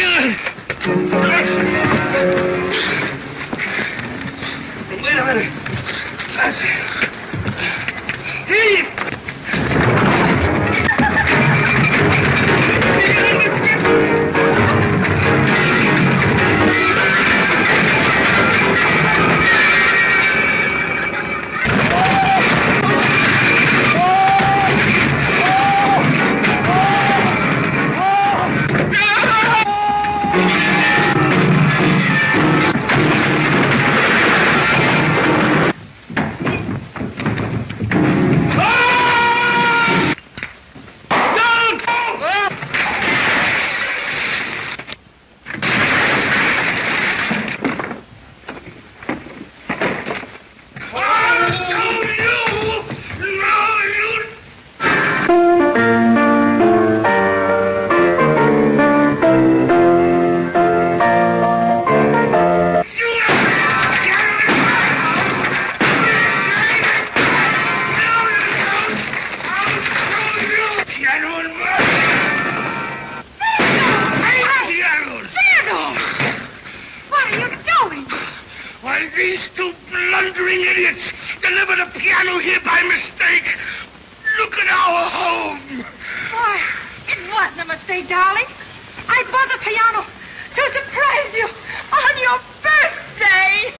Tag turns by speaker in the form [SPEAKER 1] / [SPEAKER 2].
[SPEAKER 1] Wait a minute. That's it. Hey! These two blundering idiots delivered a piano here by mistake. Look at our home.
[SPEAKER 2] Why, it wasn't a mistake, darling. I bought the piano to surprise you on your birthday.